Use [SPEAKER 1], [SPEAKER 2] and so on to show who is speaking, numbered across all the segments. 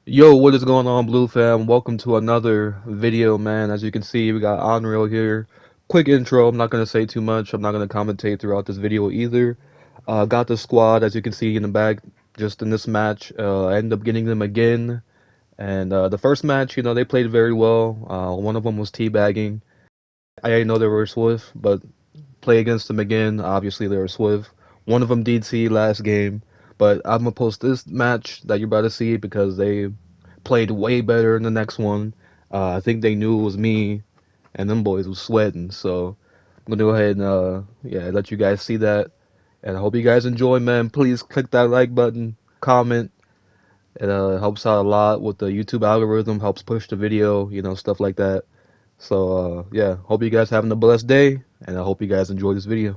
[SPEAKER 1] Yo, what is going on, Blue fam? Welcome to another video, man. As you can see, we got Onryo here. Quick intro. I'm not gonna say too much. I'm not gonna commentate throughout this video either. Got the squad, as you can see in the back, just in this match. I ended up getting them again, and the first match, they played very well. One of them was teabagging. I didn't know they were Swift, but play against them again. Obviously, they were Swift. One of them DT last game, but I'm gonna post this match that you're about to see because they played way better in the next one. I think they knew it was me, and them boys was sweating. So I'm gonna go ahead and let you guys see that. And I hope you guys enjoy, man. Please click that like button, comment. It helps out a lot with the YouTube algorithm, helps push the video, stuff like that. So yeah, hope you guys having a blessed day, and I hope you guys enjoy this video.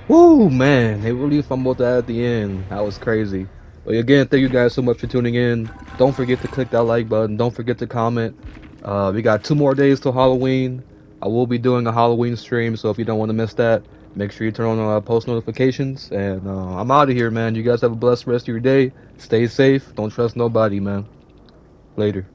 [SPEAKER 1] Woo, man, they really fumbled that at the end. That was crazy. But again, thank you guys so much for tuning in. Don't forget to click that like button. Don't forget to comment. We got 2 more days till Halloween. I will be doing a Halloween stream, so if you don't want to miss that, make sure you turn on post notifications. And I'm out of here, man. You guys have a blessed rest of your day. Stay safe. Don't trust nobody, man. Later.